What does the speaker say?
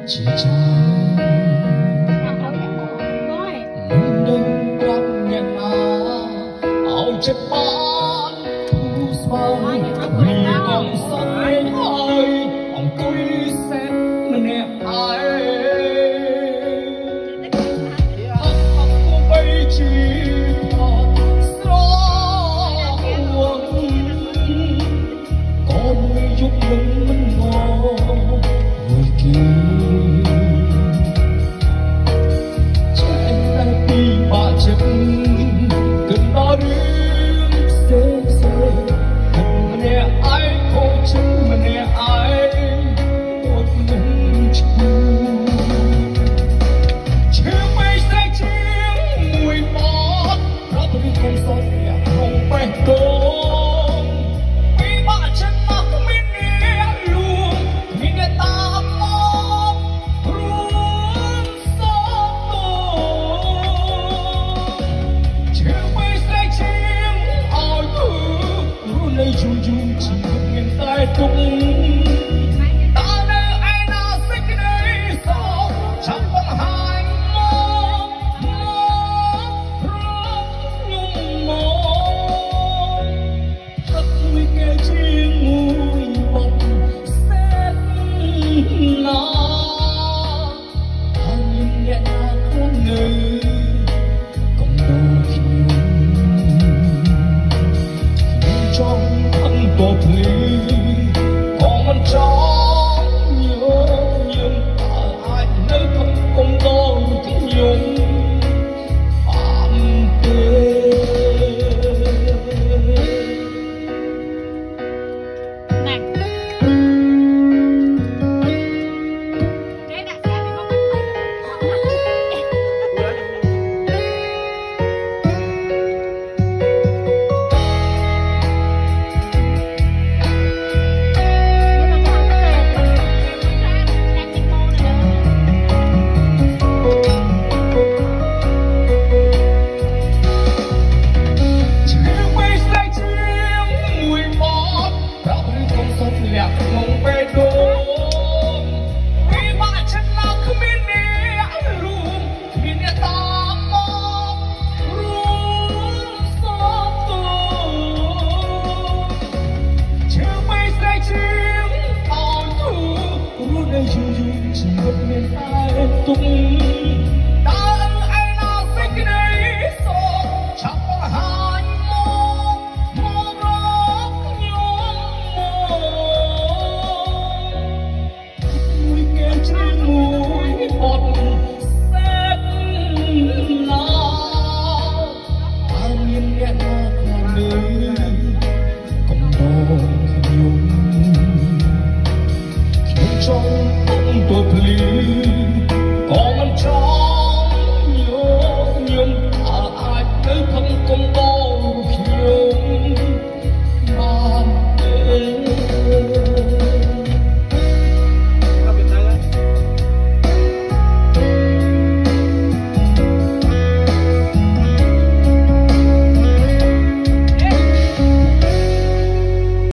ជាចាំមិនដឹងប្រាប់អ្នកណាឲ្យចិត្តបានធូរស្បើយមានកំសត់ហើយអង្គុយសេះម្នាក់ឯងយូរយូរជីវិតមានតែទុក្ខតើនៅឯណាសេចក្តីសោកចាំបង្ហាញមកព្រមខ្ញុំមកទឹកមួយគេជាងមួយបត់សេតណាហើយអ្នកណាខ្លួននៅកំដូរខ្ញុំចង់ក៏ភ្លឺក៏មិនចង់ញញឹមតើអាចនៅគុំដល់ខ្ញុំបានទេណានេះដាក់ស្អាតពីមកក្នុងបេះដូងវិបាកចិត្តណាស់គ្មានអ្នករួមគ្មានអ្នកតាមមករួមសពទូជឿបីស្រីជឿអោទូរស់នៅយូរយូរជីវិតមានតែទុក្ខតើ